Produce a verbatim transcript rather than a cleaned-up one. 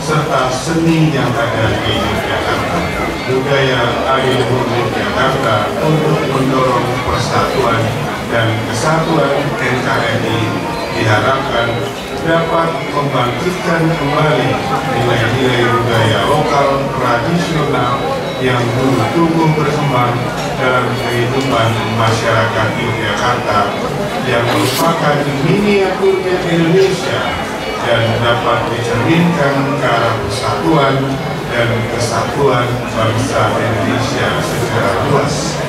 serta seni yang ada di Yogyakarta. Budaya Adiluhur Yogyakarta untuk mendorong persatuan dan kesatuan N K R I diharapkan dapat membangkitkan kembali nilai-nilai budaya lokal tradisional yang dulu tumbuh berkembang dalam kehidupan masyarakat Yogyakarta yang merupakan miniaturnya Indonesia dan dapat dicerminkan ke arah persatuan dan kesatuan bangsa Indonesia secara luas.